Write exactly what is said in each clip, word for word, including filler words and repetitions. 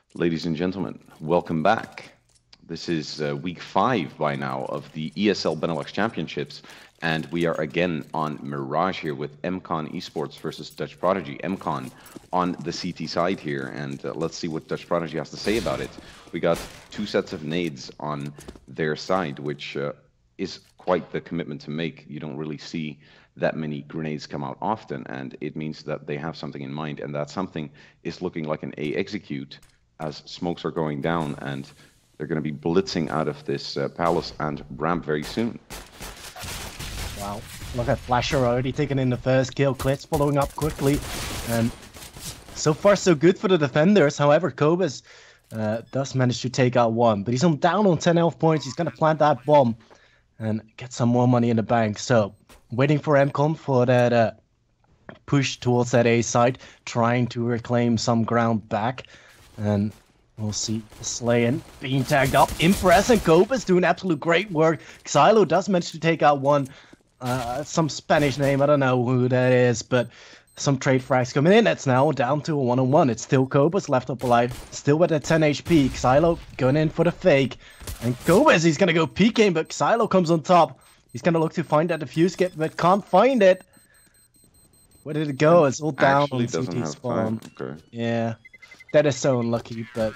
Ladies and gentlemen, welcome back. This is uh, week five by now of the E S L Benelux Championships, and we are again on Mirage here with mCon Esports versus Dutch Prodigy. mCon on the C T side here, and uh, let's see what Dutch Prodigy has to say about it. We got two sets of nades on their side, which uh, is quite the commitment to make. You don't really see that many grenades come out often, and it means that they have something in mind, and that something is looking like an A execute as smokes are going down, and they're going to be blitzing out of this uh, palace and ramp very soon. Wow, look at Flasher already taking in the first kill. Klitz following up quickly, and so far so good for the defenders. However, Kobus uh, does manage to take out one, but he's on down on ten health points. He's going to plant that bomb and get some more money in the bank. So waiting for mCon for that uh, push towards that A side, trying to reclaim some ground back. And we'll see Slayin being tagged up. Impress and Kobus doing absolute great work. Xylo does manage to take out one. Uh, some Spanish name, I don't know who that is, but some trade frags coming in. It's now down to a one-on-one. It's still Kobus left up alive, still with a ten H P. Xylo going in for the fake. And Kobus, he's going to go peeking, but Xylo comes on top. He's going to look to find that defuse kit, but can't find it. Where did it go? It's all down on C T spawn. Okay. Yeah. That is so unlucky, but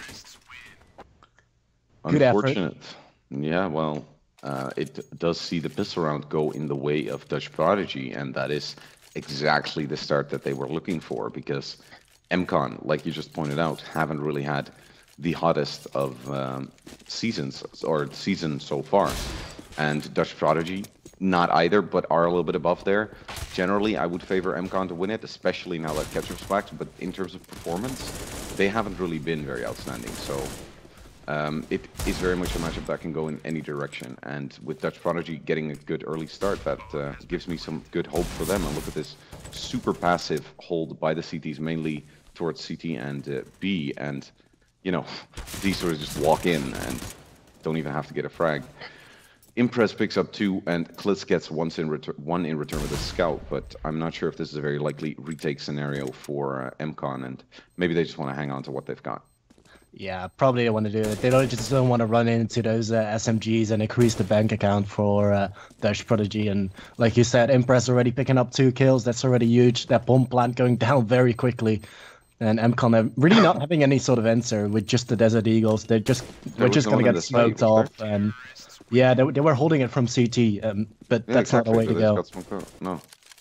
good unfortunate. Effort. Yeah, well, uh, it does see the pistol round go in the way of Dutch Prodigy, and that is exactly the start that they were looking for, because mCon, like you just pointed out, haven't really had the hottest of um, seasons, or season so far. And Dutch Prodigy, not either, but are a little bit above there. Generally, I would favor mCon to win it, especially now that Ketchup's back, but in terms of performance, they haven't really been very outstanding. So um, it is very much a matchup that can go in any direction. And with Dutch Prodigy getting a good early start, that uh, gives me some good hope for them. And look at this super passive hold by the C Ts, mainly towards C T and uh, B. And, you know, these sort of just walk in and don't even have to get a frag. Impress picks up two, and Klitz gets once in return, one in return with a scout, but I'm not sure if this is a very likely retake scenario for uh, mCon, and maybe they just want to hang on to what they've got. Yeah, probably don't want to do it. They don't just don't want to run into those uh, S M Gs and increase the bank account for uh, Dutch Prodigy. And like you said, Impress already picking up two kills. That's already huge. That bomb plant going down very quickly. And mCon are really not having any sort of answer with just the Desert Eagles. They're just There we're just no going to one in get the site, smoked was off. And yeah, they, they were holding it from C T, um, but Yeah, that's exactly. not the way So to they go. just got smoked out. No.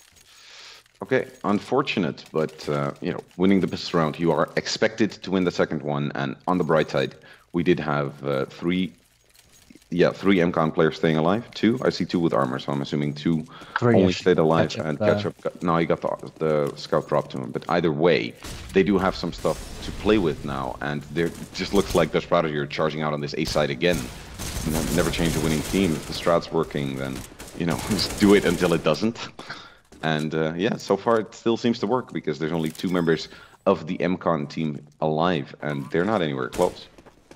Okay, unfortunate, but uh, you know, winning the pistol round, you are expected to win the second one. And on the bright side, we did have uh, three, yeah, three mCon players staying alive. Two, I see two with armor, so I'm assuming two Three only ish. stayed alive. Ketchup, and uh, Ketchup, got, now he got the, the scout drop to him. But either way, they do have some stuff to play with now, and there just looks like Dutch Prodigy are charging out on this A side again. You know, never change a winning team. If the strat's working, then you know, just do it until it doesn't. And uh, yeah, so far it still seems to work, because there's only two members of the mCon team alive, and they're not anywhere close.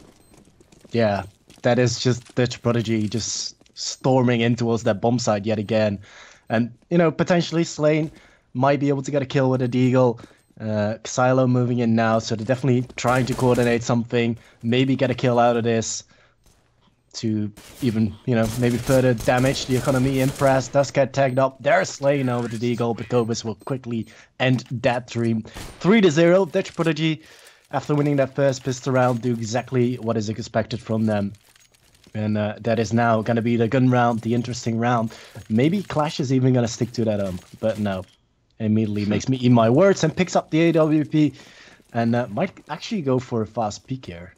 Yeah, that is just Dutch Prodigy just storming in towards that bomb site yet again. And, you know, potentially Slain might be able to get a kill with a Deagle. Uh, Xylo moving in now, so they're definitely trying to coordinate something, maybe get a kill out of this to even, you know, maybe further damage the economy. Impress does get tagged up. There's Slain over the Deagle, but Kobus will quickly end that dream. three to zero, Dutch Prodigy, after winning that first pistol round, do exactly what is expected from them. And uh, that is now going to be the gun round, the interesting round. Maybe Clash is even going to stick to that ump, but no. Immediately makes me eat my words and picks up the A W P. And uh, might actually go for a fast peek here.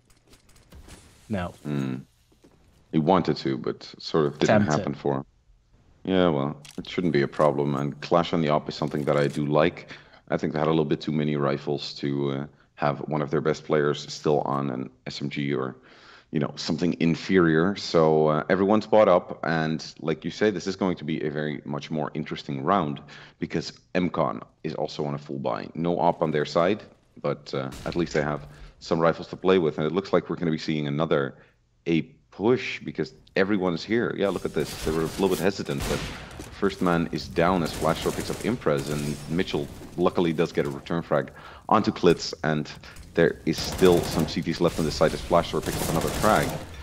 No. Mm. He wanted to, but sort of didn't Tempted. happen for him. Yeah, well, it shouldn't be a problem. And Clash on the op is something that I do like. I think they had a little bit too many rifles to uh, have one of their best players still on an S M G or, you know, something inferior. So uh, everyone's bought up, and like you say, this is going to be a very much more interesting round, because mCon is also on a full buy. No op on their side, but uh, at least they have some rifles to play with, and it looks like we're going to be seeing another A push, because everyone's here. Yeah, look at this. They were a little bit hesitant, but first man is down as Flashshot picks up Imprez, and Mitchell luckily does get a return frag onto Klitz, and there is still some C Ts left on this side as Flasher picks up another frag.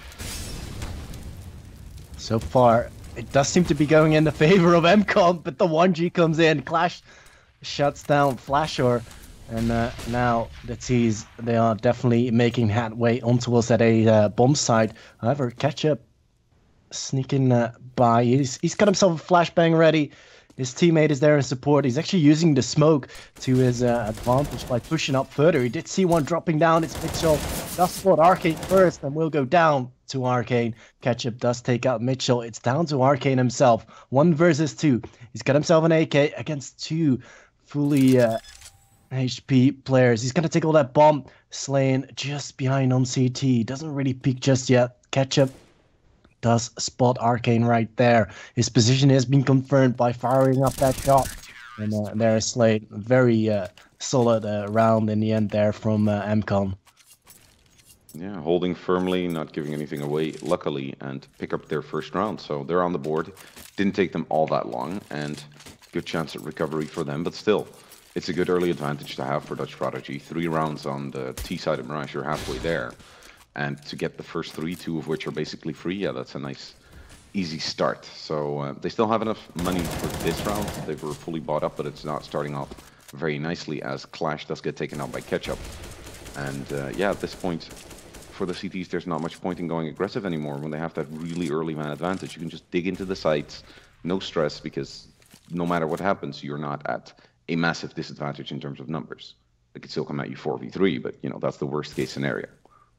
So far, it does seem to be going in the favor of mCon, but the one G comes in, Clash shuts down Flasher, and uh, now the T's, they are definitely making headway on towards that A uh, bomb side. However, Ketchup sneaking uh, by, he's, he's got himself a flashbang ready. His teammate is there in support. He's actually using the smoke to his uh, advantage by pushing up further. He did see one dropping down. It's Mitchell. Does spot Arcane first and will go down to Arcane. Ketchup does take out Mitchell. It's down to Arcane himself. One versus two. He's got himself an A K against two fully uh, H P players. He's going to take all that bomb. Slain just behind on C T. Doesn't really peek just yet. Ketchup does spot Arcane right there. His position has been confirmed by firing up that shot. And uh, there is Slade. Very uh, solid uh, round in the end there from uh, mCon. Yeah, holding firmly, not giving anything away, luckily, and pick up their first round. So they're on the board. Didn't take them all that long, and good chance at recovery for them. But still, it's a good early advantage to have for Dutch Prodigy. Three rounds on the T side of Mirage, you're halfway there. And to get the first three, two of which are basically free, yeah, that's a nice, easy start. So uh, they still have enough money for this round. They were fully bought up, but it's not starting off very nicely as Clash does get taken out by Ketchup. And uh, yeah, at this point, for the C Ts, there's not much point in going aggressive anymore when they have that really early man advantage. You can just dig into the sites, no stress, because no matter what happens, you're not at a massive disadvantage in terms of numbers. They could still come at you four v three, but you know that's the worst case scenario.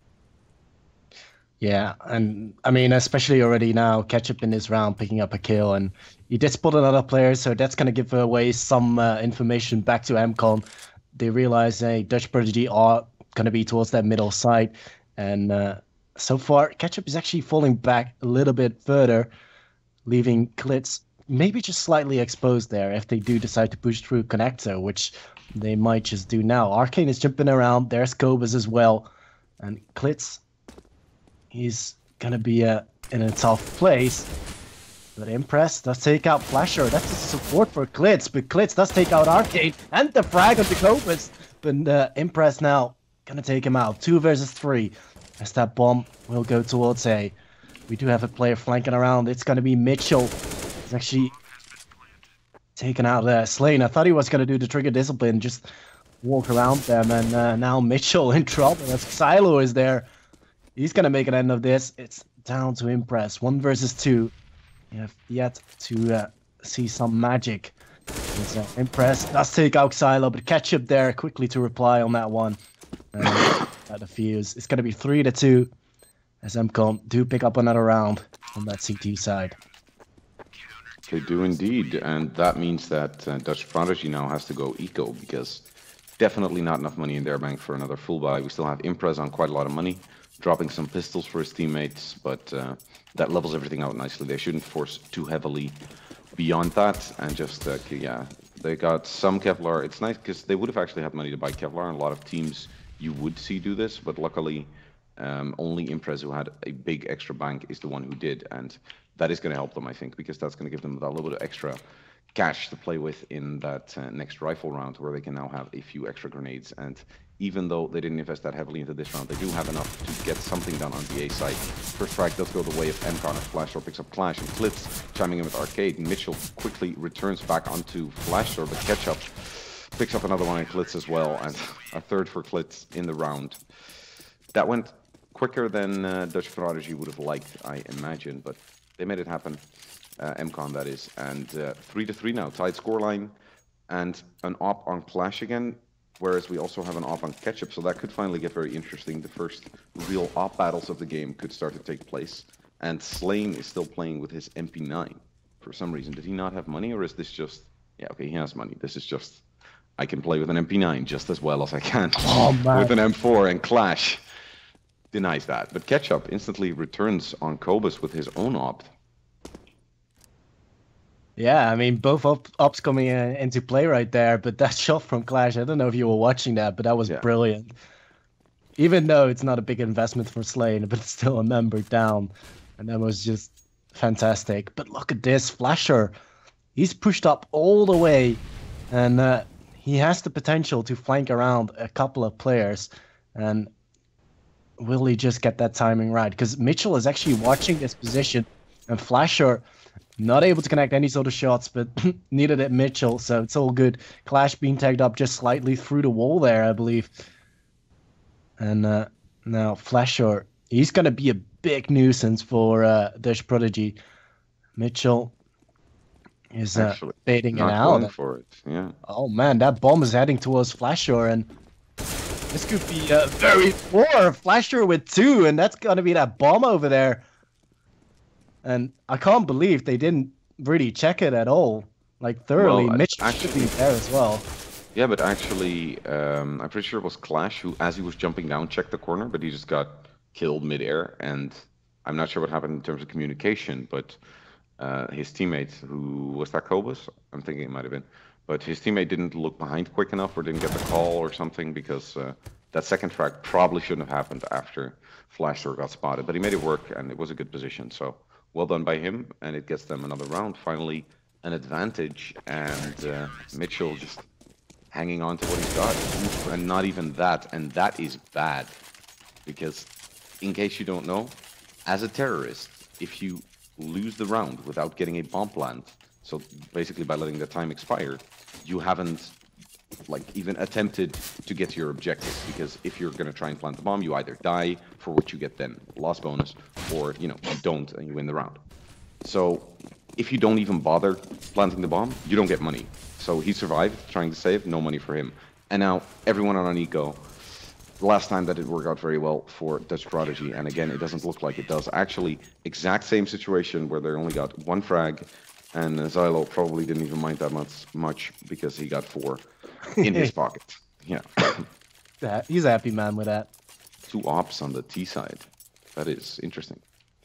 Yeah, and I mean, especially already now, Ketchup in this round picking up a kill, and he did spot another player, so that's going to give away some uh, information back to mCon. They realize, hey, Dutch Prodigy are going to be towards that middle side, and uh, so far, Ketchup is actually falling back a little bit further, leaving Klitz maybe just slightly exposed there if they do decide to push through Connector, which they might just do now. Arcane is jumping around, there's Cobus as well, and Klitz, he's gonna be uh, in a tough place. But Impress does take out Flasher. That's a support for Klitz, but Klitz does take out Arcade and the frag of the Cobus. But uh, Impress now gonna take him out. Two versus three. As that bomb will go towards A. We do have a player flanking around. It's gonna be Mitchell. He's actually taken out there. Slane. I thought he was gonna do the trigger discipline, just walk around them, and uh, now Mitchell in trouble as Xylo is there. He's going to make an end of this. It's down to Impress. One versus two. You have yet to uh, see some magic. Uh, Impress does take out Xylo, but Ketchup there quickly to reply on that one. Uh, at the fuse. It's going to be three to two as mCon do pick up another round on that C T side. They do indeed, and that means that uh, Dutch Prodigy now has to go eco, because definitely not enough money in their bank for another full buy. We still have Impress on quite a lot of money, dropping some pistols for his teammates, but uh, that levels everything out nicely. They shouldn't force too heavily beyond that, and just, uh, yeah, they got some Kevlar. It's nice, because they would have actually had money to buy Kevlar, and a lot of teams you would see do this, but luckily um, only Impress, who had a big extra bank, is the one who did, and that is going to help them, I think, because that's going to give them that little bit of extra cash to play with in that uh, next rifle round, where they can now have a few extra grenades. And even though they didn't invest that heavily into this round, they do have enough to get something done on the A side. First frag does go the way of mCon as Flasher picks up Clash, and Klitz chiming in with Arcade. And Mitchell quickly returns back onto Flasher, but Ketchup picks up another one in Klitz as well, and a third for Klitz in the round. That went quicker than uh, Dutch Prodigy would have liked, I imagine, but they made it happen. Uh, mCon, that is. And uh, three to three now, tied scoreline, and an op on Clash again. Whereas we also have an op on Ketchup, so that could finally get very interesting. The first real op battles of the game could start to take place. And Slane is still playing with his M P nine. For some reason, did he not have money, or is this just... Yeah, okay, he has money. This is just... I can play with an M P nine just as well as I can oh, with an M four, and Clash denies that. But Ketchup instantly returns on Cobus with his own op. Yeah, I mean, both op ops coming in, into play right there, but that shot from Clash, I don't know if you were watching that, but that was yeah. brilliant. Even though it's not a big investment for Slane, but it's still a member down, and that was just fantastic. But look at this, Flasher. He's pushed up all the way, and uh, he has the potential to flank around a couple of players. And will he just get that timing right? Because Mitchell is actually watching this position, and Flasher not able to connect any sort of shots, but neither did Mitchell, so it's all good. Clash being tagged up just slightly through the wall there, I believe. And uh, now Flasher, he's going to be a big nuisance for uh, Dutch Prodigy. Mitchell is uh, Actually, baiting it not out. going for it, yeah. Oh man, that bomb is heading towards Flasher, and this could be uh, very poor. Flasher with two, and that's going to be that bomb over there. And I can't believe they didn't really check it at all, like thoroughly. Well, Mitch actually, should be there as well. Yeah, but actually, um, I'm pretty sure it was Clash who, as he was jumping down, checked the corner, but he just got killed midair. And I'm not sure what happened in terms of communication, but uh, his teammate, who was that Cobus? I'm thinking it might have been. But his teammate didn't look behind quick enough or didn't get the call or something, because uh, that second frag probably shouldn't have happened after Flasher got spotted. But he made it work, and it was a good position. So well done by him, and it gets them another round. Finally, an advantage, and uh, Mitchell just hanging on to what he's got. And not even that, and that is bad. Because, in case you don't know, as a terrorist, if you lose the round without getting a bomb plant, so basically by letting the time expire, you haven't like even attempted to get to your objective, because if you're going to try and plant the bomb, you either die, for which you get then loss bonus, or you know, you don't and you win the round. So if you don't even bother planting the bomb, you don't get money. So he survived trying to save, no money for him. And now everyone on an eco. The last time that didn't work out very well for Dutch Prodigy, and again, it doesn't look like it does. Actually, exact same situation where they only got one frag, and Zylo probably didn't even mind that much, much because he got four in his pocket. Yeah. Yeah, he's a happy man with that. Two ops on the T side. That is interesting.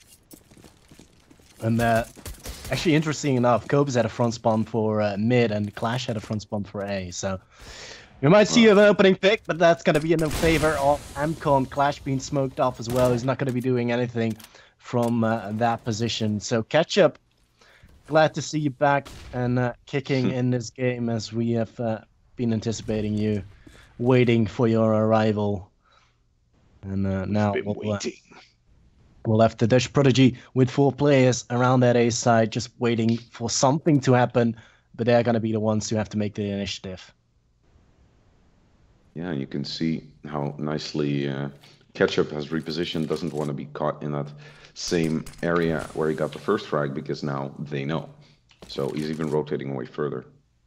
And uh, actually, interesting enough, Cobes had a front spawn for uh, mid, and Clash had a front spawn for A. So we might see an opening pick, but that's going to be in the favor of mCon. Clash being smoked off as well. He's not going to be doing anything from uh, that position. So Ketchup, glad to see you back and uh, kicking in this game, as we have uh, been anticipating you, waiting for your arrival. And uh, now we'll, uh, we'll have the Dutch Prodigy with four players around that A side, just waiting for something to happen, but they're going to be the ones who have to make the initiative. Yeah, you can see how nicely uh, Ketchup has repositioned, doesn't want to be caught in that same area where he got the first frag, because now they know. So he's even rotating away further.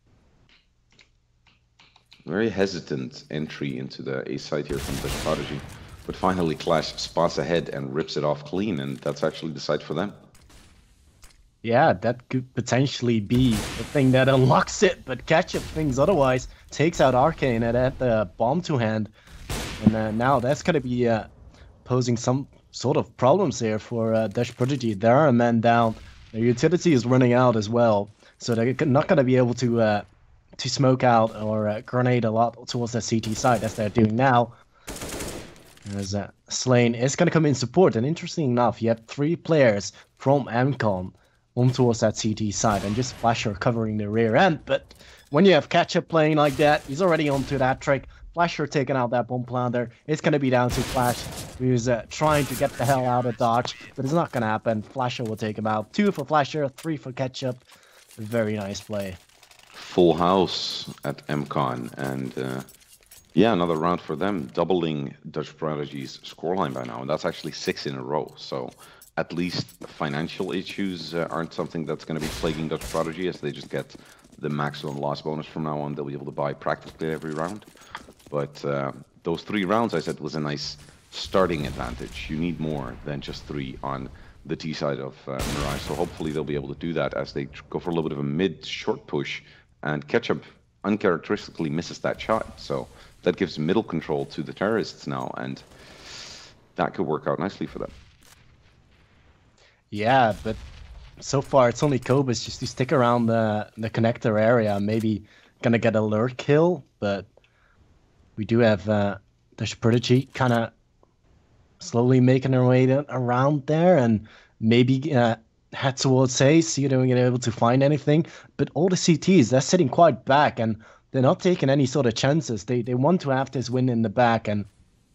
Very hesitant entry into the A side here from Dutch Prodigy. But finally Clash spots ahead and rips it off clean, and that's actually the side for them. Yeah, that could potentially be the thing that unlocks it, but Ketchup thinks otherwise. Takes out Arcane and at the bomb to hand. And uh, now that's going to be uh, posing some sort of problems here for uh, Dutch Prodigy. There are a man down. Their utility is running out as well. So they're not going to be able to uh, to smoke out or uh, grenade a lot towards the C T side as they're doing now. As uh, Slane is going to come in support. And interesting enough, you have three players from mCon on towards that C T side, and just Flasher covering the rear end. But when you have Ketchup playing like that, he's already onto that trick. Flasher taking out that bomb planter. It's going to be down to Clash, who's uh, trying to get the hell out of dodge, but it's not going to happen. Flasher will take him out. Two for Flasher, three for Ketchup. Very nice play. Full house at mCon, and uh, yeah, another round for them, doubling Dutch Prodigy's scoreline by now, and that's actually six in a row. So at least financial issues uh, aren't something that's going to be plaguing Dutch Prodigy, as they just get the maximum loss bonus from now on. They'll be able to buy practically every round. But uh, those three rounds, I said, was a nice starting advantage. You need more than just three on the T side of uh, Mirage. So hopefully they'll be able to do that as they go for a little bit of a mid-short push. And Ketchup uncharacteristically misses that shot. So that gives middle control to the terrorists now, and that could work out nicely for them. Yeah, but so far it's only Cobus just to stick around the, the connector area. Maybe gonna get a lurk kill, but we do have uh, Dutch Prodigy kind of slowly making their way around there, and maybe uh, head towards A, see if they're able to find anything. But all the C Ts, they're sitting quite back, and they're not taking any sort of chances. They they want to have this win in the back, and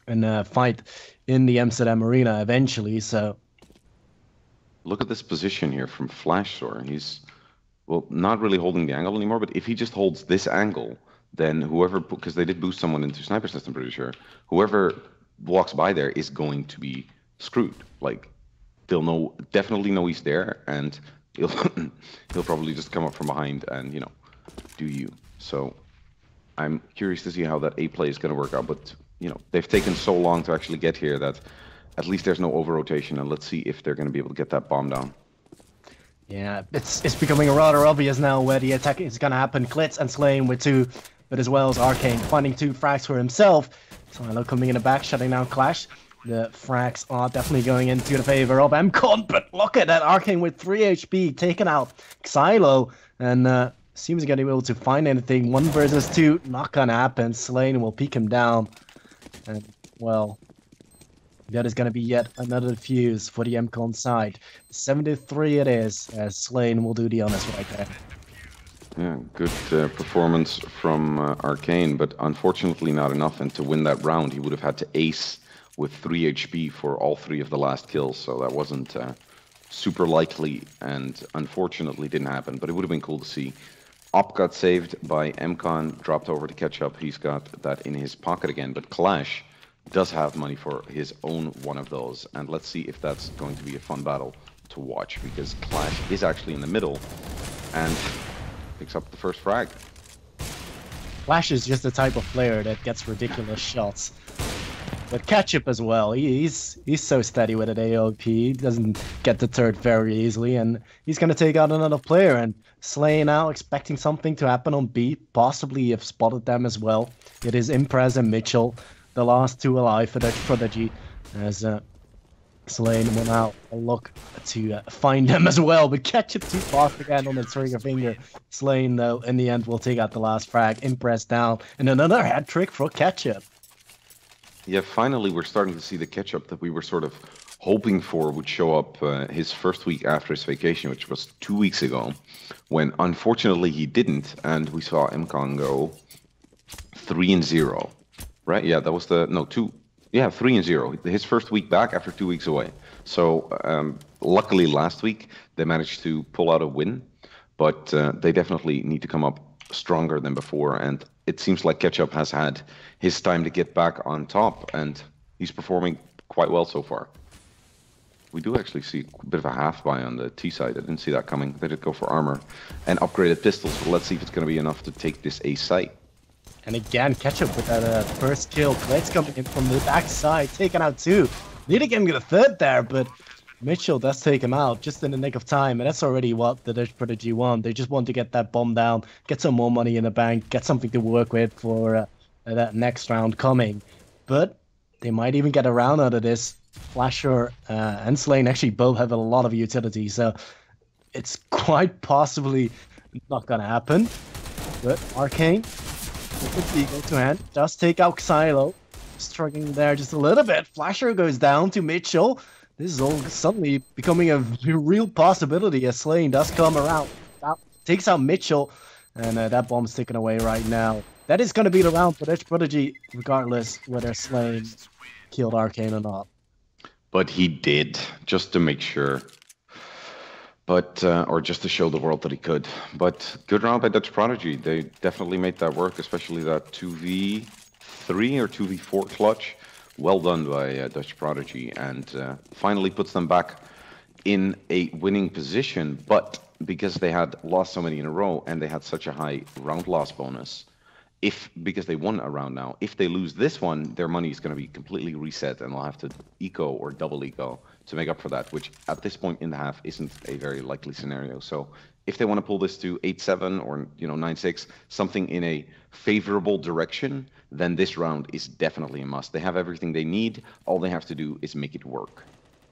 and uh, fight in the Amsterdam Arena eventually. So look at this position here from Flashsore. He's, well, not really holding the angle anymore, but if he just holds this angle, then whoever, because they did boost someone into sniper system, pretty sure, whoever walks by there is going to be screwed. Like, they'll know, definitely know he's there, and he'll he'll probably just come up from behind and, you know, do you. So I'm curious to see how that A play is going to work out, but, you know, they've taken so long to actually get here that at least there's no over-rotation, and let's see if they're going to be able to get that bomb down. yeah, it's it's becoming rather obvious now where the attack is going to happen. Klitz and Slane with two, but as well as Arcane finding two frags for himself. Silo coming in the back, shutting down Clash. The frags are definitely going into the favor of mCon, but look at that, Arcane with three H P, taking out Xylo, and uh, seems going to be able to find anything. One versus two, not going to happen. Slane will peek him down, and, well, that is going to be yet another fuse for the mCon side. seven to three it is, as Slane will do the honors right there. Yeah, good uh, performance from uh, Arcane, but unfortunately not enough, and to win that round he would have had to ace with three H P for all three of the last kills, so that wasn't uh, super likely, and unfortunately didn't happen, but it would have been cool to see. Op got saved by mCon, dropped over to catch up, he's got that in his pocket again, but Clash does have money for his own one of those, and let's see if that's going to be a fun battle to watch, because Clash is actually in the middle, and picks up the first frag. Clash is just the type of player that gets ridiculous shots. But Ketchup as well, he, he's he's so steady with an A O P, he doesn't get deterred very easily, and he's going to take out another player. And Slay now expecting something to happen on B, possibly have spotted them as well. It is Imprez and Mitchell, the last two alive for Dutch Prodigy, as uh, Slay will now look to uh, find them as well. But Ketchup too fast again on the trigger finger. Slay, though, in the end will take out the last frag. Imprez down, and another hat trick for Ketchup. Yeah, finally we're starting to see the catch-up that we were sort of hoping for would show up uh, his first week after his vacation, which was two weeks ago, when unfortunately he didn't, and we saw mCon go three and zero, right? Yeah, that was the no two, yeah, three and zero. His first week back after two weeks away. So um, luckily last week they managed to pull out a win, but uh, they definitely need to come up stronger than before, and it seems like Ketchup has had his time to get back on top, and he's performing quite well so far. We do actually see a bit of a half buy on the T side. I didn't see that coming. They did go for armor and upgraded pistols, but let's see if it's going to be enough to take this A site. And again, Ketchup with that uh, first kill. Klitz coming in from the backside, taking out two. Need to get him to the third there, but Mitchell does take him out just in the nick of time, and that's already what the Dutch Prodigy want. They just want to get that bomb down, get some more money in the bank, get something to work with for uh, that next round coming. But they might even get a round out of this. Flasher uh, and Slane actually both have a lot of utility, so it's quite possibly not gonna happen. But Arcane, with the eagle to hand, does take out Xylo. Struggling there just a little bit. Flasher goes down to Mitchell. This is all suddenly becoming a real possibility as Slane does come around. That takes out Mitchell, and uh, that bomb's taken away right now. That is going to be the round for Dutch Prodigy, regardless whether Slane killed Arcane or not. But he did, just to make sure. But, uh, or just to show the world that he could. But good round by Dutch Prodigy. They definitely made that work, especially that two v three or two v four clutch. Well done by uh, Dutch Prodigy, and uh, finally puts them back in a winning position. But because they had lost so many in a row and they had such a high round loss bonus, if because they won a round now, if they lose this one, their money is going to be completely reset, and they'll have to eco or double eco to make up for that, which at this point in the half isn't a very likely scenario. So if they want to pull this to eight seven or you know nine six, something in a favorable direction, then this round is definitely a must. They have everything they need. All they have to do is make it work.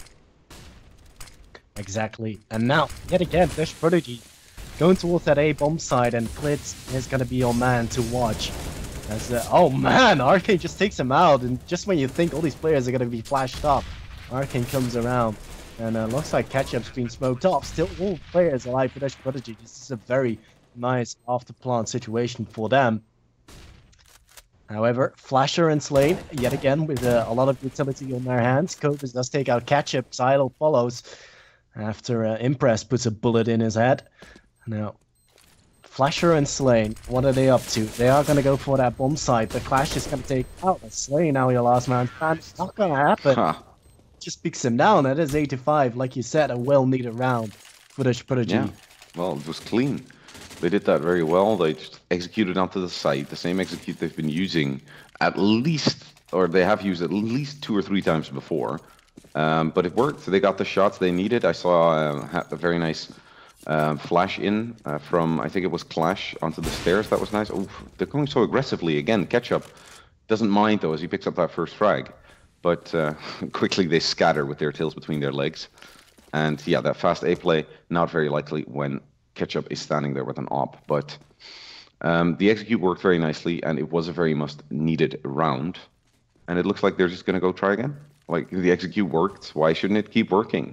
Exactly. And now, yet again, Dutch Prodigy going towards that A bomb side, and Klitz is going to be your man to watch. As uh, oh man, Arcane just takes him out, and just when you think all these players are going to be flashed up, Arcane comes around, and uh, looks like Ketchup's been smoked off. Still all players alive for Dutch Prodigy. This is a very nice after plant situation for them. However, Flasher and Slane, yet again, with uh, a lot of utility on their hands. Cobus does take out Ketchup. Xylo follows after uh, Impress puts a bullet in his head. Now, Flasher and Slane, what are they up to? They are going to go for that bomb site. The Clash is going to take out Slane, now your last man. And it's not going to happen. Huh. Just picks him down. That is eight to five. Like you said, a well-needed round for the Prodigy. Yeah, well, it was clean. They did that very well. They just executed onto the site, the same execute they've been using at least, or they have used at least two or three times before. Um, but it worked. They got the shots they needed. I saw uh, a very nice um, flash in uh, from, I think it was Clash, onto the stairs. That was nice. Oh, they're going so aggressively. Again, Ketchup doesn't mind, though, as he picks up that first frag. But uh, quickly they scatter with their tails between their legs. And yeah, that fast A play, not very likely when Ketchup is standing there with an op, but um, the execute worked very nicely, and it was a very much needed round. And it looks like they're just going to go try again. Like, the execute worked, why shouldn't it keep working?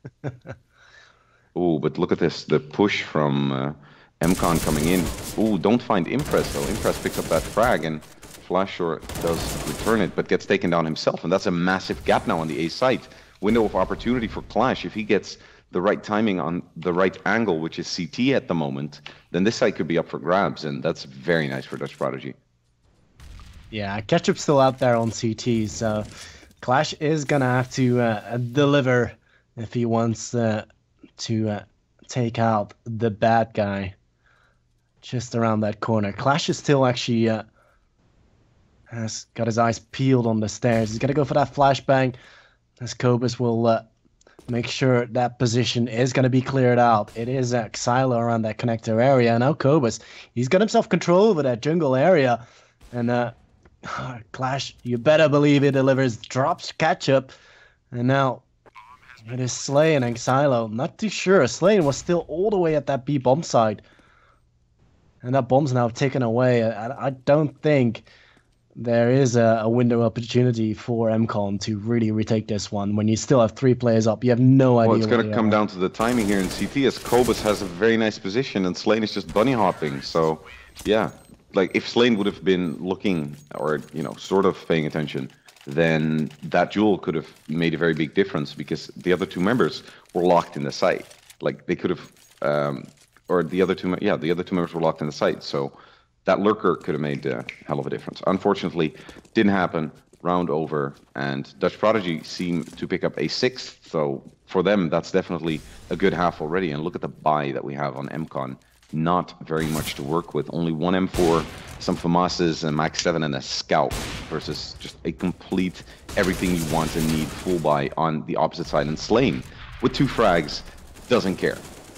Oh, but look at this, the push from uh, mCon coming in. Oh, don't find Impress, though. Impress picks up that frag, and Flashshore does return it, but gets taken down himself, and that's a massive gap now on the A site. Window of opportunity for Clash. If he gets the right timing on the right angle, which is C T at the moment, then this side could be up for grabs, and that's very nice for Dutch Prodigy. Yeah, Ketchup's still out there on C T, so Clash is gonna have to uh, deliver if he wants uh, to uh, take out the bad guy just around that corner. Clash is still actually uh, has got his eyes peeled on the stairs. He's gonna go for that flashbang, as Cobus will uh, make sure that position is going to be cleared out. It is uh, Xylo around that connector area. Now Cobus, he's got himself control over that jungle area. And uh, Clash, you better believe it delivers. Drops Ketchup. And now it is Slane and Xylo. Not too sure. Slane was still all the way at that B bomb side. And that bomb's now taken away. I, I don't think there is a, a window opportunity for mCon to really retake this one. When you still have three players up, you have no idea. Well, it's going to come down to the timing here in C T, as Cobus has a very nice position and Slane is just bunny hopping. So, yeah, like if Slane would have been looking or, you know, sort of paying attention, then that duel could have made a very big difference, because the other two members were locked in the site. Like they could have, um, or the other two, yeah, the other two members were locked in the site. So that lurker could have made a hell of a difference. Unfortunately, didn't happen. Round over, and Dutch Prodigy seem to pick up a sixth. So for them, that's definitely a good half already. And look at the buy that we have on mCon. Not very much to work with. Only one M four, some FAMASes, a Max seven, and a Scout versus just a complete everything you want and need full buy on the opposite side. And Slane, with two frags, doesn't care.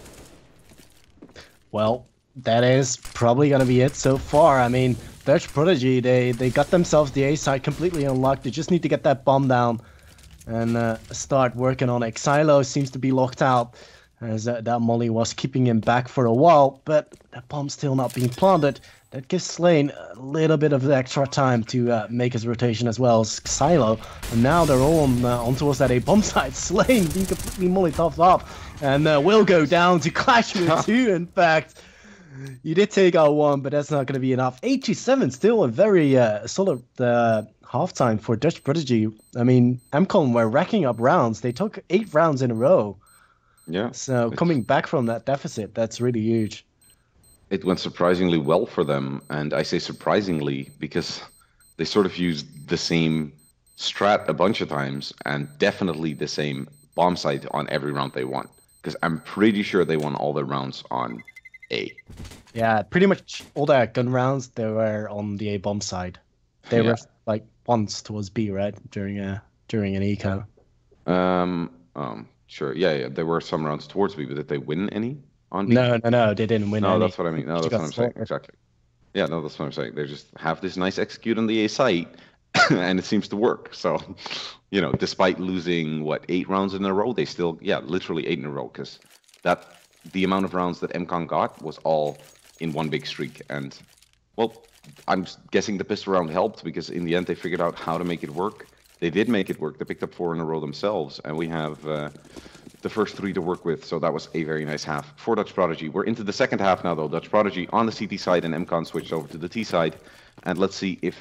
Well, that is probably going to be it so far. I mean, Dutch Prodigy, they, they got themselves the A side completely unlocked. They just need to get that bomb down and uh, start working on it. Xylo seems to be locked out, as uh, that molly was keeping him back for a while, but that bomb's still not being planted. That gives Slane a little bit of extra time to uh, make his rotation as well as Xylo. And now they're all on, uh, on towards that A bomb side. Slane being completely molly-topped up, and uh, will go down to Clash with two, in fact. You did take out one, but that's not going to be enough. eighty-seven, still a very uh, solid uh, halftime for Dutch Prodigy. I mean, mCon were racking up rounds. They took eight rounds in a row. Yeah. So it's... coming back from that deficit, that's really huge. It went surprisingly well for them, and I say surprisingly because they sort of used the same strat a bunch of times, and definitely the same bomb site on every round they won. Because I'm pretty sure they won all their rounds on A. Yeah, pretty much all their gun rounds, they were on the A bomb side. They yeah. were like once towards B, right? During a during an eco. Um. Um. Sure. Yeah. Yeah. There were some rounds towards B, but did they win any on B? No. No. No. They didn't win. No, any. that's what I mean. No, that's what I'm saying. Exactly. Yeah. No, that's what I'm saying. They just have this nice execute on the A site, and it seems to work. So, you know, despite losing what eight rounds in a row, they still yeah, literally eight in a row, because that. The amount of rounds that mCon got was all in one big streak. And, well, I'm guessing the pistol round helped, because in the end they figured out how to make it work. They did make it work. They picked up four in a row themselves. And we have uh, the first three to work with. So that was a very nice half for Dutch Prodigy. We're into the second half now, though. Dutch Prodigy on the C T side, and mCon switched over to the T side. And let's see if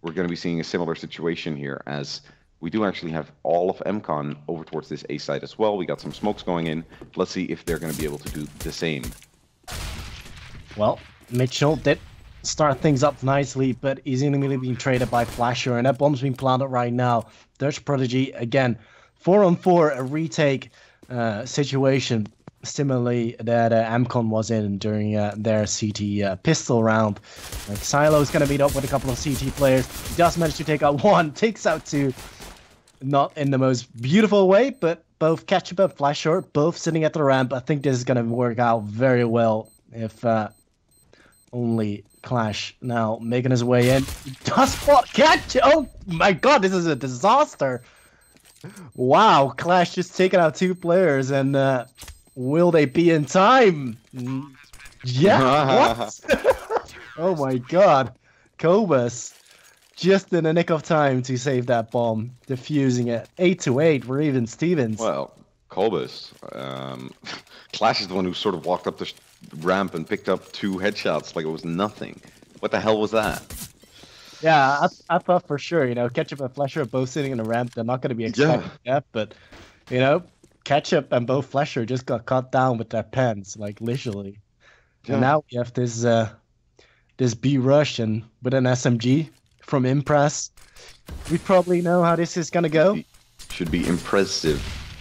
we're going to be seeing a similar situation here, as we do actually have all of mCon over towards this A side as well. We got some smokes going in. Let's see if they're going to be able to do the same. Well, Mitchell did start things up nicely, but he's immediately being traded by Flasher, and that bomb's being planted right now. Dutch Prodigy, again, four on four, a retake uh, situation, similarly that uh, mCon was in during uh, their C T uh, pistol round. Like, Silo's going to meet up with a couple of C T players. He does manage to take out one, takes out two. Not in the most beautiful way, but both Ketchup and Flasher, both sitting at the ramp. I think this is going to work out very well if uh, only Clash now making his way in. He does spot Ketchup! Oh my god, this is a disaster! Wow, Clash just taking out two players, and uh, will they be in time? Yeah, what? Oh my god. Cobus just in the nick of time to save that bomb, defusing it. eight to eight for even Stevens. Well, Cobus, um, Clash is the one who sort of walked up the ramp and picked up two headshots like it was nothing. What the hell was that? Yeah, I, I thought for sure, you know, Ketchup and Flasher are both sitting in the ramp. They're not going to be expecting yeah. that, but, you know, Ketchup and both Flasher just got cut down with their pens, like literally. Yeah. And now we have this uh, this B rush and with an S M G from Impress. We probably know how this is going to go. Should be impressive.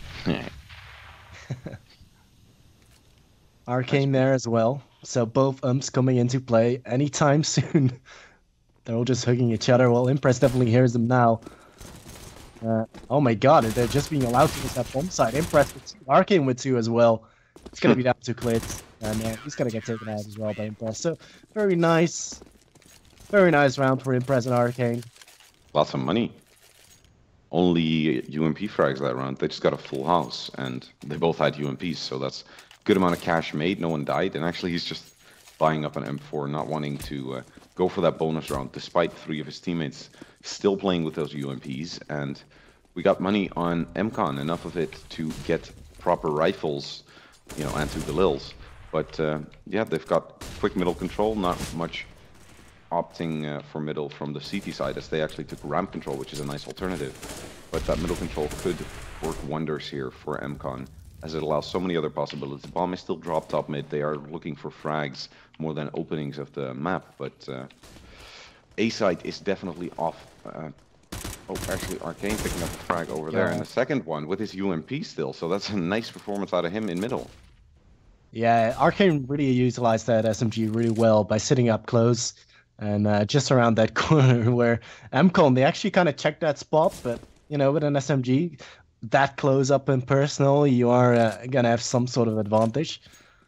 Arcane there as well. So both umps coming into play anytime soon. They're all just hugging each other. Well, Impress definitely hears them now. Uh, oh my god, they're just being allowed to use that bomb side. Impress with two, Arcane with two as well. It's going to be down to Klitz. And uh, he's going to get taken out as well by Impress. So, very nice. Very nice round for Impress and Arcane. Lots of money. Only U M P frags that round. They just got a full house. And they both had U M Ps. So that's a good amount of cash made. No one died. And actually, he's just buying up an M four, not wanting to uh, go for that bonus round, despite three of his teammates still playing with those U M Ps. And we got money on mCon, enough of it to get proper rifles, you know, and to the Lils. But uh, yeah, they've got quick middle control, not much opting uh, for middle from the C T side, as they actually took ramp control, which is a nice alternative. But that middle control could work wonders here for mCon, as it allows so many other possibilities. The bomb is still dropped top mid. They are looking for frags more than openings of the map, but uh, A side is definitely off. Uh, oh, actually, Arcane picking up a frag over yeah. there, and the second one with his U M P still, so that's a nice performance out of him in middle. Yeah, Arcane really utilized that S M G really well by sitting up close and uh, just around that corner where mCon, they actually kind of checked that spot, but, you know, with an S M G that close up and personal, you are uh, gonna have some sort of advantage.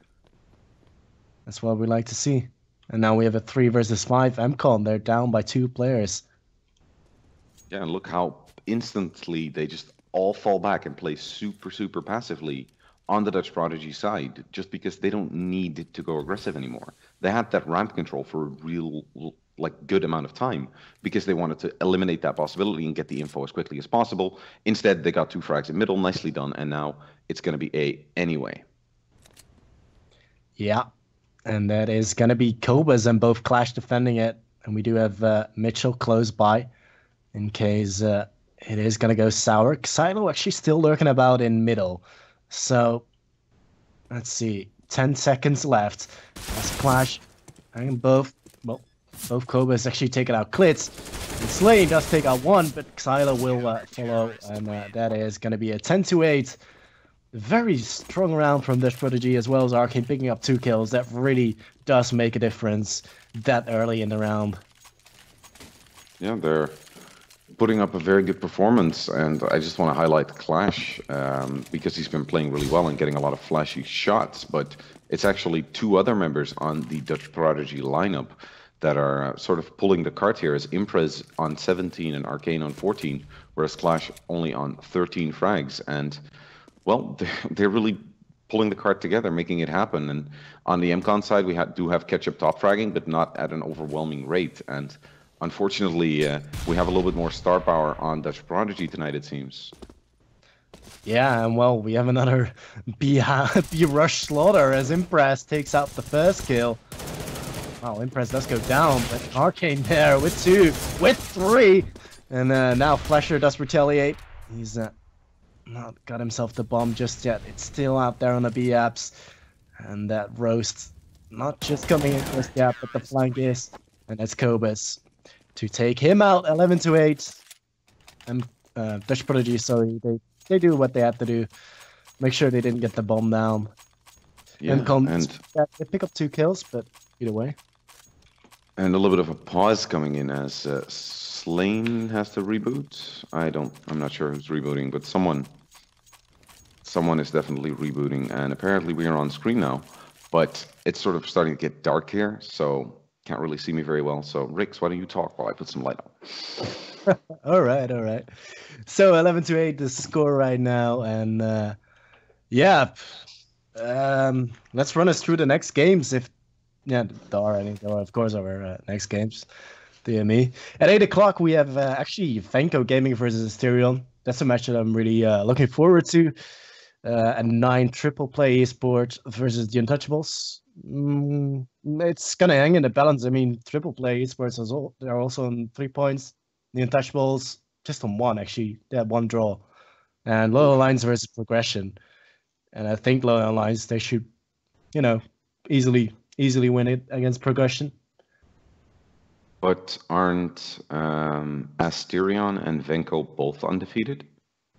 That's what we like to see. And now we have a three versus five mCon. They're down by two players. Yeah, and look how instantly they just all fall back and play super, super passively on the Dutch Prodigy side, just because they don't need to go aggressive anymore. They had that ramp control for a real, like, good amount of time because they wanted to eliminate that possibility and get the info as quickly as possible. Instead, they got two frags in middle, nicely done, and now it's going to be A anyway. Yeah, and that is going to be Cobas and both Clash defending it, and we do have uh, Mitchell close by in case uh, it is going to go sour. Silo actually still lurking about in middle. So, let's see. ten seconds left. That's Clash. And both, well, both Cobas actually taking out Klitz. And Slane does take out one, but Xyla will uh, follow. And uh, that is going to be a ten to eight. Very strong round from Dutch Prodigy, as well as Arcane picking up two kills. That really does make a difference that early in the round. Yeah, they're putting up a very good performance, and I just want to highlight Clash um, because he's been playing really well and getting a lot of flashy shots, but it's actually two other members on the Dutch Prodigy lineup that are uh, sort of pulling the cart here, as Imprez on seventeen and Arcane on fourteen, whereas Clash only on thirteen frags, and well, they're, they're really pulling the cart together, making it happen. And on the mCon side, we ha do have Ketchup top fragging, but not at an overwhelming rate, and unfortunately, uh, we have a little bit more star power on Dutch Prodigy tonight, it seems. Yeah, and well, we have another B, B rush slaughter as Impress takes out the first kill. Wow, Impress does go down, but Arcane there with two, with three. And uh, now Flasher does retaliate. He's uh, not got himself the bomb just yet. It's still out there on the B-apps. And that roast, not just coming in just yet, but the flank is. And that's Cobus to take him out, eleven to eight. And uh, Dutch Prodigy, sorry, they, they do what they have to do. Make sure they didn't get the bomb down. Yeah, and, and yeah, they pick up two kills, but either way. And a little bit of a pause coming in as uh, Slane has to reboot. I don't, I'm not sure who's rebooting, but someone, someone is definitely rebooting. And apparently we are on screen now, but it's sort of starting to get dark here, so can't really see me very well. So Rix, why don't you talk while I put some light on? all right, all right. So eleven to eight, the score right now, and uh, yeah. Um, let's run us through the next games. If yeah, there are any, there are of course our uh, next games. D M E at eight o'clock we have uh, actually Venko Gaming versus Asterion. That's a match that I'm really uh, looking forward to. Uh, a nine triple play esports versus the Untouchables. Mm, it's gonna hang in the balance. I mean, triple play esports as well. They're also on three points. The Untouchables just on one actually. They had one draw. And Loyal Alliance versus Progression. And I think Loyal Alliance, they should, you know, easily easily win it against Progression. But aren't um, Asterion and Venko both undefeated?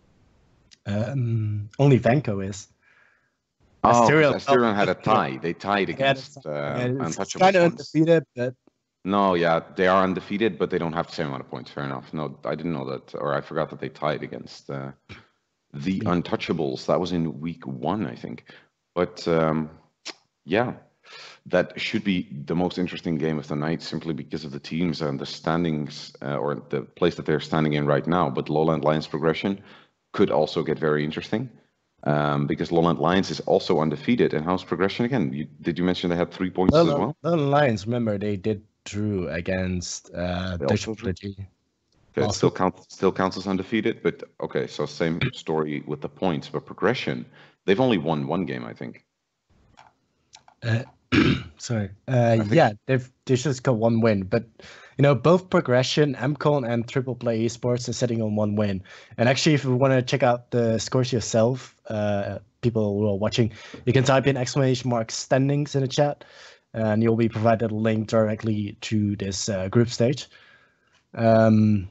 Um, only Venko is. Oh, Asterion, Asterion had a tie. They tied against uh, yeah, it's Untouchables. kind of undefeated, but no, yeah, they are undefeated, but they don't have the same amount of points. Fair enough. No, I didn't know that, or I forgot that they tied against uh, the Untouchables. That was in week one, I think. But um, yeah, that should be the most interesting game of the night, simply because of the teams and the standings, uh, or the place that they're standing in right now. But Lowland Lions Progression could also get very interesting. Um, because Lowland Lions is also undefeated, and how's Progression again? You, did you mention they had three points Lowland, as well? Lowland Lions, remember they did drew against uh, Dutch Prodigy. Okay, it still counts still counts as undefeated, but okay, so same story with the points, but Progression, they've only won one game, I think. Uh, sorry, uh, yeah, they've they just got one win, but you know both Progression, mCon, and Triple Play Esports are sitting on one win. And actually, if you want to check out the scores yourself, uh, people who are watching, you can type in exclamation mark standings in the chat, and you'll be provided a link directly to this uh, group stage. Um,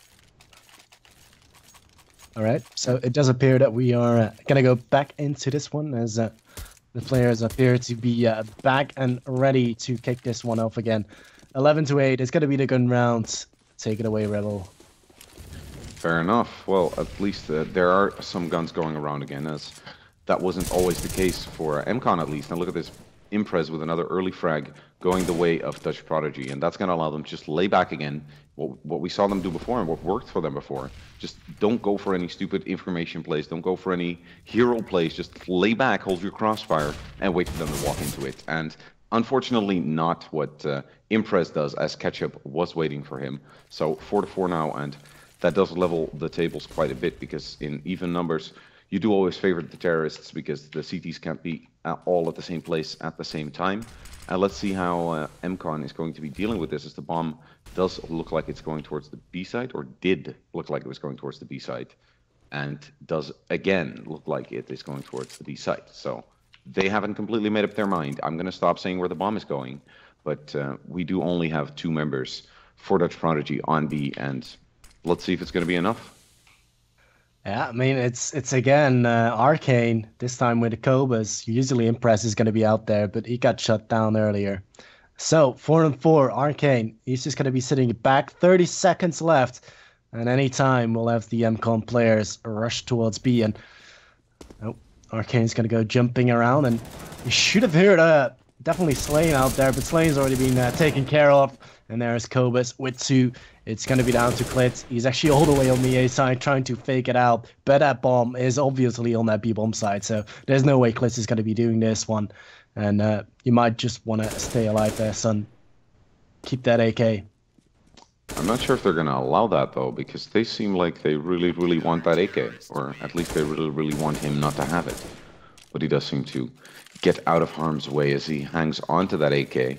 all right, so it does appear that we are uh, gonna go back into this one as uh, the players appear to be uh, back and ready to kick this one off again. eleven to eight, it's gonna be the gun round. Take it away, Rebel. Fair enough. Well, at least uh, there are some guns going around again, as that wasn't always the case for mCon at least. Now look at this. Imprez with another early frag going the way of Dutch Prodigy, and that's going to allow them to just lay back again, what, what we saw them do before and what worked for them before. Just don't go for any stupid information plays, don't go for any hero plays, just lay back, hold your crossfire, and wait for them to walk into it. And unfortunately not what uh, Imprez does, as Ketchup was waiting for him. So four to four now, and that does level the tables quite a bit, because in even numbers, you do always favor the terrorists because the C Ts can't be all at the same place at the same time. And let's see how uh, mCon is going to be dealing with this, as the bomb does look like it's going towards the B side, or did look like it was going towards the B side, and does again look like it is going towards the B side. So they haven't completely made up their mind. I'm going to stop saying where the bomb is going, but uh, we do only have two members for Dutch Prodigy on B, and let's see if it's going to be enough. Yeah, I mean, it's it's again uh, Arcane, this time with the Cobas. Usually Impress is going to be out there, but he got shut down earlier. So, four and four, Arcane. He's just going to be sitting back, thirty seconds left. And anytime we'll have the mCon players rush towards B. And oh, Arcane's going to go jumping around. And you should have heard uh, definitely Slane out there, but Slane's already been uh, taken care of. And there's Cobas with two. It's going to be down to Clit. He's actually all the way on the A side trying to fake it out. But that bomb is obviously on that B bomb side. So there's no way Clit is going to be doing this one. And uh, you might just want to stay alive there, son. Keep that A K. I'm not sure if they're going to allow that, though, because they seem like they really, really want that A K. Or at least they really, really want him not to have it. But he does seem to get out of harm's way as he hangs onto that A K.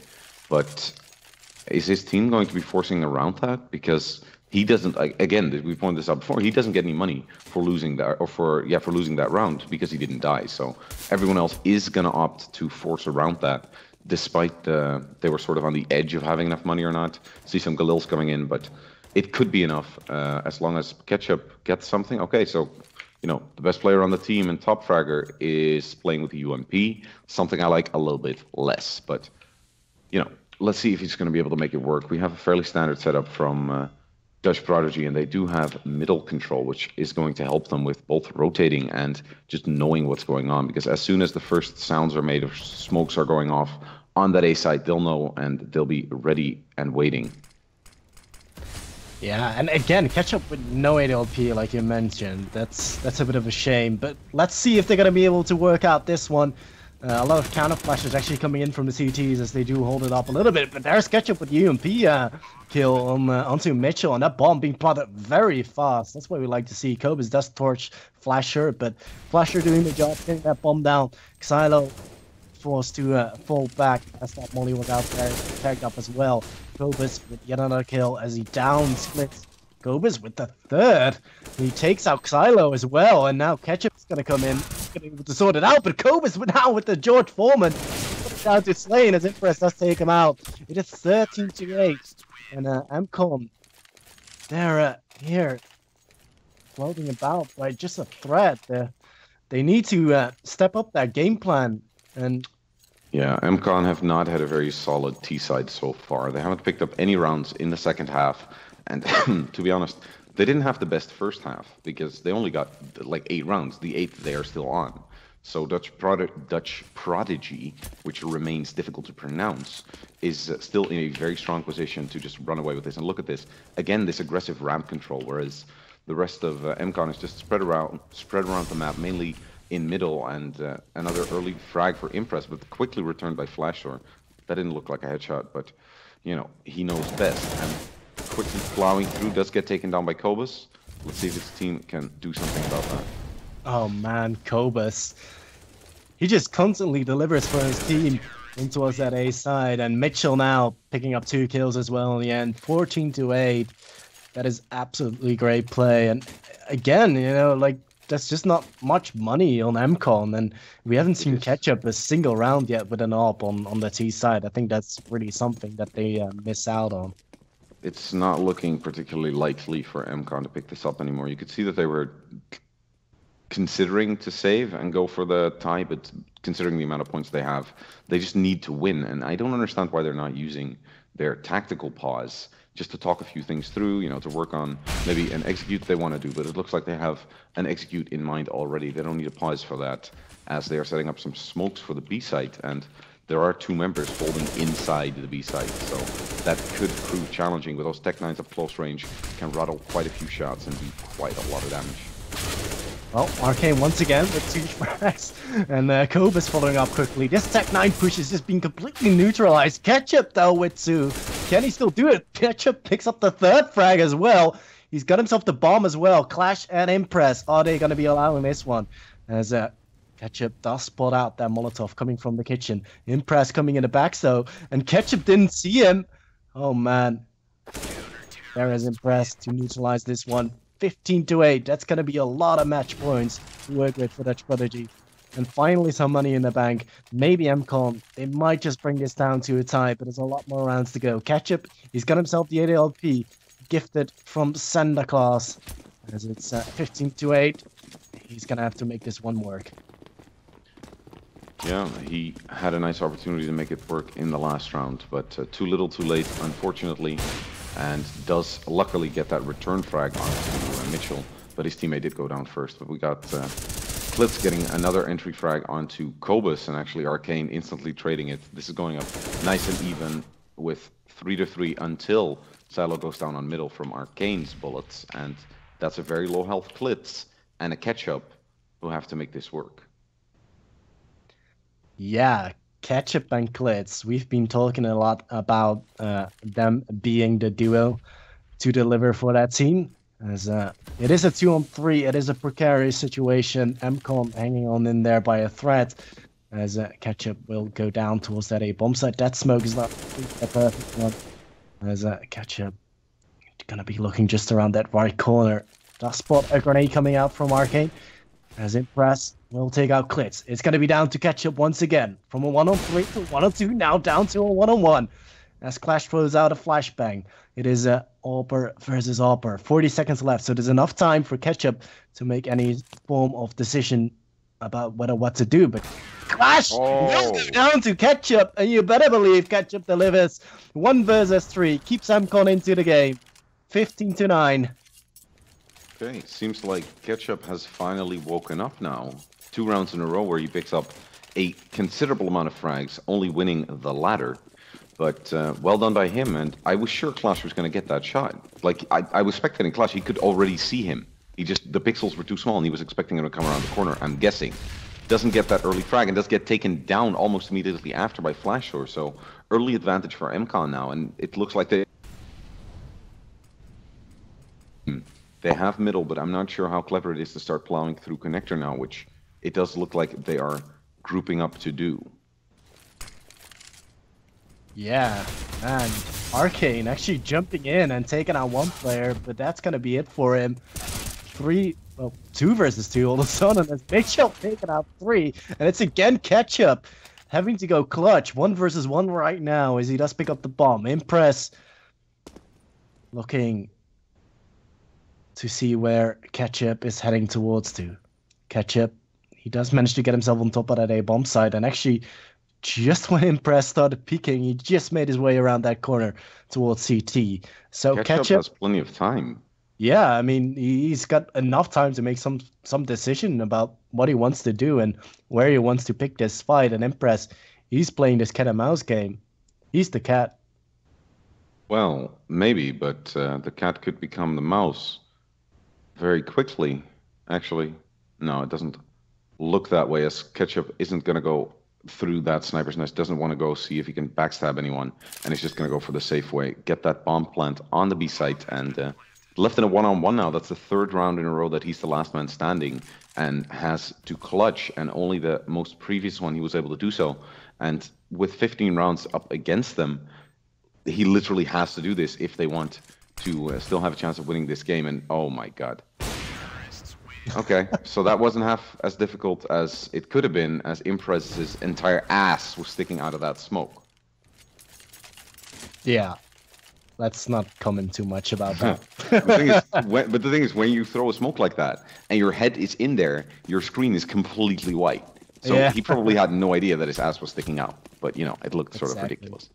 but is his team going to be forcing around that? Because he doesn't, again, we pointed this out before, he doesn't get any money for losing that, or for, yeah, for losing that round because he didn't die. So everyone else is going to opt to force around that, despite uh, they were sort of on the edge of having enough money or not. See some Galils coming in, but it could be enough uh, as long as Ketchup gets something. Okay, so, you know, the best player on the team and top fragger is playing with the U M P, something I like a little bit less, but, you know, let's see if he's going to be able to make it work. We have a fairly standard setup from uh, Dutch Prodigy, and they do have middle control, which is going to help them with both rotating and just knowing what's going on, because as soon as the first sounds are made or smokes are going off on that A side, they'll know and they'll be ready and waiting. Yeah, and again, Ketchup with no A D L P, like you mentioned. That's that's a bit of a shame, but let's see if they're going to be able to work out this one. Uh, a lot of counter flashes actually coming in from the C Ts as they do hold it up a little bit, but there's Ketchup with U M P uh, kill on, uh, onto Mitchell, and that bomb being plotted very fast. That's what we like to see. Cobus does torch Flasher, but Flasher doing the job, getting that bomb down. Xylo forced to uh, fall back as that molly was out there, tagged up as well. Cobus with yet another kill as he down splits. Cobus with the third. He takes out Xylo as well, and now Ketchup's gonna come in, gonna be able to sort it out, but Cobus now with the George Foreman put it down to Slane as Impress does take him out. It is thirteen to eight, and uh, mCon, they're uh, here floating about by just a threat. They're, they need to uh, step up that game plan, and yeah, mCon have not had a very solid T side so far. They haven't picked up any rounds in the second half. And to be honest, they didn't have the best first half because they only got like eight rounds. The eighth they are still on. So Dutch, Prod Dutch Prodigy, which remains difficult to pronounce, is uh, still in a very strong position to just run away with this. And look at this. Again, this aggressive ramp control, whereas the rest of uh, mCon is just spread around, spread around the map, mainly in middle, and uh, another early frag for Impress, but quickly returned by Flashor. That didn't look like a headshot, but, you know, he knows best. And quickly plowing through, does get taken down by Cobus. Let's see if his team can do something about that. oh man, Cobus. He just constantly delivers for his team in towards that A side, and Mitchell now picking up two kills as well in the end, fourteen to eight. That is absolutely great play, and again, you know, like, that's just not much money on mCon, and we haven't seen Ketchup a single round yet with an AWP on, on the T side. I think that's really something that they uh, miss out on. It's not looking particularly likely for mCon to pick this up anymore. You could see that they were considering to save and go for the tie, but considering the amount of points they have, they just need to win. And I don't understand why they're not using their tactical pause just to talk a few things through, you know, to work on maybe an execute they want to do, but it looks like they have an execute in mind already. They don't need a pause for that, as they are setting up some smokes for the B site, and there are two members holding inside the B site, so that could prove challenging. With those Tech nines at close range, can rattle quite a few shots and do quite a lot of damage. Well, Arcane once again with two frags, and uh, Cobus following up quickly. This Tech nine push is just being completely neutralized. Ketchup though with two. Can he still do it? Ketchup picks up the third frag as well. He's got himself the bomb as well. Clash and Impress. Are they going to be allowing this one? As uh, Ketchup does spot out that Molotov coming from the kitchen. Impress coming in the back though, and Ketchup didn't see him. Oh man. There is Impress to neutralize this one. fifteen to eight. That's going to be a lot of match points to work with for Dutch Prodigy. And finally some money in the bank. Maybe mCon. They might just bring this down to a tie, but there's a lot more rounds to go. Ketchup, he's got himself the A D L P gifted from Santa Claus. As it's uh, fifteen to eight. He's going to have to make this one work. Yeah, he had a nice opportunity to make it work in the last round, but uh, too little too late, unfortunately. And does luckily get that return frag onto uh, Mitchell, but his teammate did go down first. But we got uh, Flitz getting another entry frag onto Cobus, and actually Arcane instantly trading it. This is going up nice and even with three to three until Silo goes down on middle from Arcane's bullets, and that's a very low health Flitz and a Ketchup who have to make this work. Yeah. Ketchup and Klitz, we've been talking a lot about uh, them being the duo to deliver for that team. As uh, it is a two on three, it is a precarious situation. mCon hanging on in there by a thread. as uh, Ketchup will go down towards that A bomb site. That smoke is not a perfect one. As uh, Ketchup gonna be looking just around that right corner. Does spot a grenade coming out from Arcane. As Impress will take out Klitz. It's gonna be down to Ketchup once again. From a one on three to one on two, now down to a one on one. As Clash throws out a flashbang. It is uh, Alper versus Alper. forty seconds left, so there's enough time for Ketchup to make any form of decision about whether what to do. But Clash Oh. will go down to Ketchup, and you better believe Ketchup delivers. One versus three, keeps mCon into the game. fifteen to nine. Okay, seems like Ketchup has finally woken up now. Two rounds in a row where he picks up a considerable amount of frags, only winning the latter. But uh, well done by him, and I was sure Clash was going to get that shot. Like, I, I was spectating Clash, he could already see him. He just, the pixels were too small, and he was expecting him to come around the corner, I'm guessing. Doesn't get that early frag, and does get taken down almost immediately after by Flashor, so early advantage for mCon now, and it looks like they... They have middle, but I'm not sure how clever it is to start plowing through connector now, which it does look like they are grouping up to do. Yeah, and Arcane actually jumping in and taking out one player, but that's going to be it for him. Three, well, two versus two all of a sudden, as Mitchell taking out three, and it's again Ketchup having to go clutch. One versus one right now as he does pick up the bomb. Impress looking to see where Ketchup is heading towards to. Ketchup, he does manage to get himself on top of that A bomb site, and actually just when Impress started peeking, he just made his way around that corner towards C T. So Ketchup, Ketchup has plenty of time. Yeah, I mean, he's got enough time to make some some decision about what he wants to do and where he wants to pick this fight. And Impress, he's playing this cat and mouse game. He's the cat. Well, maybe, but uh, the cat could become the mouse very quickly. Actually, no, it doesn't look that way, as Ketchup isn't going to go through that sniper's nest, doesn't want to go see if he can backstab anyone, and he's just going to go for the safe way, get that bomb plant on the B site, and uh, left in a one-on-one now. That's the third round in a row that he's the last man standing and has to clutch, and only the most previous one he was able to do so. And with fifteen rounds up against them, he literally has to do this if they want to uh, still have a chance of winning this game. And oh my god. Okay, so that wasn't half as difficult as it could have been, as Impress's entire ass was sticking out of that smoke. Yeah, let's not comment too much about that. the thing is, when, but the thing is, when you throw a smoke like that and your head is in there, your screen is completely white. So Yeah. he probably had no idea that his ass was sticking out. But, you know, it looked sort Exactly. of ridiculous.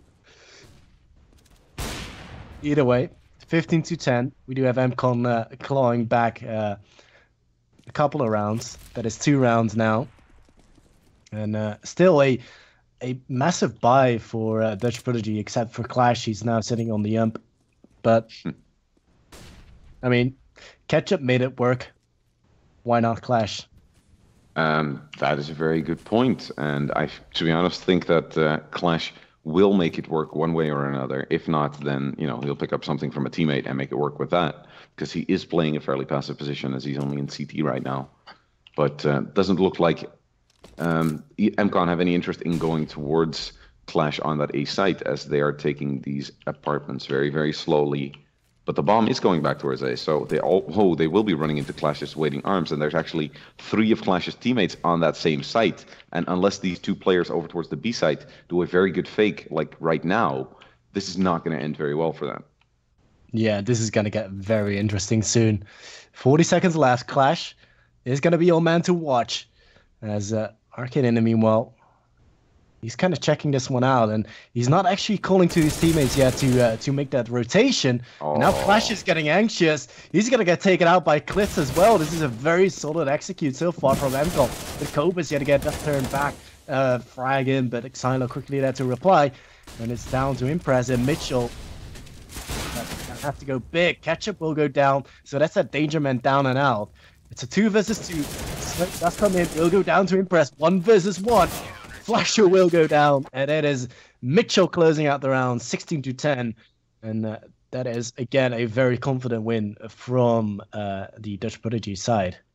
Either way, fifteen to ten. We do have mCon uh, clawing back uh, a couple of rounds. That is two rounds now. And uh, still a a massive buy for uh, Dutch Prodigy, except for Clash. He's now sitting on the ump. But, I mean, Ketchup made it work. Why not Clash? Um, that is a very good point. And I, to be honest, think that uh, Clash will make it work one way or another. If not, then, you know, he'll pick up something from a teammate and make it work with that, because he is playing a fairly passive position, as he's only in C T right now. But uh, doesn't look like um, mCon have any interest in going towards Clash on that A site, as they are taking these apartments very, very slowly. But the bomb is going back towards A, so they all, oh, they will be running into Clash's waiting arms, and there's actually three of Clash's teammates on that same site. And unless these two players over towards the B site do a very good fake, like right now, this is not going to end very well for them. Yeah, this is going to get very interesting soon. forty seconds left. Clash is going to be your man to watch. As uh, Arcane in the meanwhile, he's kind of checking this one out, and he's not actually calling to his teammates yet to uh, to make that rotation. Oh. And now Clash is getting anxious. He's going to get taken out by Klitz as well. This is a very solid execute so far from mCon. The Cobus yet again just turned back, uh, frag in, but Xylo quickly there to reply. And it's down to Impress and Mitchell. Have to go big. Ketchup will go down, so that's a danger man down and out. It's a two versus two. Slick does come in. Will go down to Impress. One versus one. Flasher will go down, and it is Mitchell closing out the round, sixteen to ten, and uh, that is again a very confident win from uh, the Dutch Prodigy side.